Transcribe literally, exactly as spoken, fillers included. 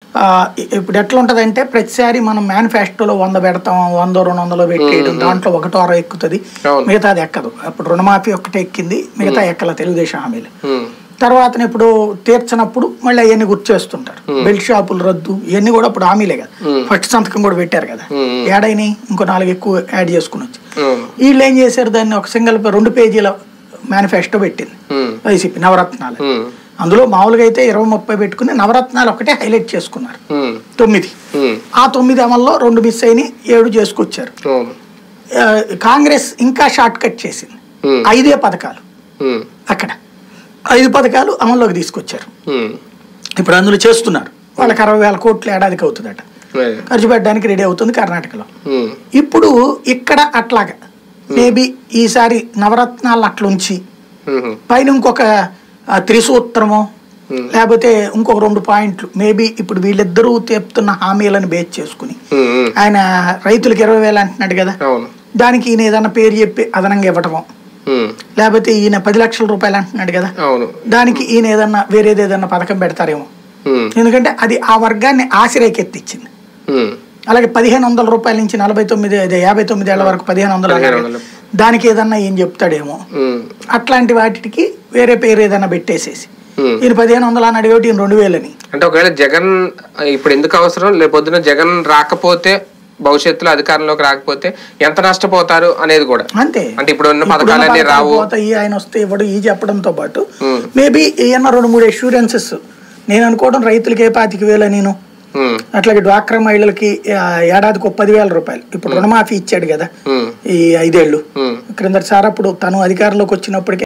ఇప్పుడు ఎట్లా ఉంటదంటే ప్రతిసారి మనం మేనిఫెస్టోలో వంద పెడతాం, వంద రెండు వందలు పెట్టేయడం, దాంట్లో ఒకటో అరవై ఎక్కుతుంది, మిగతాది ఎక్కదు. అప్పుడు రుణమాఫీ ఒక్కటే ఎక్కింది, మిగతా ఎక్కల తెలుగుదేశం హామీలు. తర్వాత ఇప్పుడు తీర్చినప్పుడు మళ్ళీ అవన్నీ గుర్తు చేస్తుంటారు. బెల్ట్ షాపులు రద్దు ఇవన్నీ కూడా ఇప్పుడు హామీలే కదా, ఫస్ట్ సంతకం కూడా పెట్టారు కదా, ఏడైనా ఇంకో నాలుగు ఎక్కువ యాడ్ చేసుకుని వచ్చి వీళ్ళు ఏం చేశారు, దాన్ని ఒక సింగిల్ రెండు పేజీల మేనిఫెస్టో పెట్టింది వైసీపీ నవరత్నాలు. అందులో మామూలుగా అయితే ఇరవై ముప్పై పెట్టుకుని నవరత్నాలు ఒకటే హైలైట్ చేసుకున్నారు తొమ్మిది. ఆ తొమ్మిది అమల్లో రెండు మిస్ అయిన ఏడు చేసుకొచ్చారు. కాంగ్రెస్ ఇంకా షార్ట్ కట్ చేసింది, ఐదే పథకాలు అక్కడ ఐదు పథకాలు అమల్లోకి తీసుకొచ్చారు. ఇప్పుడు అందులో చేస్తున్నారు. వాళ్ళకి అరవై వేల కోట్లు ఏడాదికి అవుతుందట, ఖర్చు పెట్టడానికి రెడీ అవుతుంది కర్ణాటకలో. ఇప్పుడు ఇక్కడ అట్లాగా మేబీ ఈసారి నవరత్నాలను అట్లుంచి పైన ఇంకొక త్రిసూత్రమో లేకపోతే ఇంకొక రెండు పాయింట్లు మేబీ ఇప్పుడు వీళ్ళిద్దరూ చెప్తున్న హామీలను బేస్ చేసుకుని ఆయన రైతులకు ఇరవై వేలు అంటున్నాడు కదా, దానికి ఈయన ఏదన్నా పేరు చెప్పి అదనంగా ఇవ్వటమో, లేకపోతే ఈయన పది లక్షల రూపాయలు అంటున్నాడు కదా, దానికి ఈయన ఏదన్నా వేరేది ఏదన్నా పథకం పెడతారేమో. ఎందుకంటే అది ఆ వర్గాన్ని ఆశ్రయకెత్తిచ్చింది. అలాగే పదిహేను వందల రూపాయల నుంచి నలభై తొమ్మిది యాభై తొమ్మిది ఏళ్ల వరకు పదిహేను వందలు, దానికి ఏదన్నా ఏం చెప్తాడేమో. అట్లాంటి వాటికి వేరే పేరు ఏదన్నా పెట్టేసేసి ఈయన పదిహేను వందలు అని అడిగేటి ఈయన రెండు వేలని. అంటే ఒకవేళ జగన్ ఇప్పుడు ఎందుకు అవసరం, లేకపోతే జగన్ రాకపోతే భవిష్యత్తులో అధికారంలోకి రాకపోతే ఎంత నష్టపోతారు అనేది కూడా అంతే. అంటే ఇప్పుడు ఉన్న పథకాలన్నీ రావు, ఆయన వస్తే ఇవ్వడు ఈ చెప్పడంతో పాటు మేబీ ఏమన్నా రెండు మూడు ఎష్యూరెన్సెస్. నేను అనుకోవడం రైతులకి ఏ పాతిక వేల నేను అట్లాగే డ్వాక్రా మహిళలకి ఏడాదికి ఒక పదివేల రూపాయలు ఇప్పుడు రుణమాఫీ ఇచ్చాడు కదా ఈ ఐదేళ్లు క్రిందటిసారి. అప్పుడు తను అధికారంలోకి వచ్చినప్పటికీ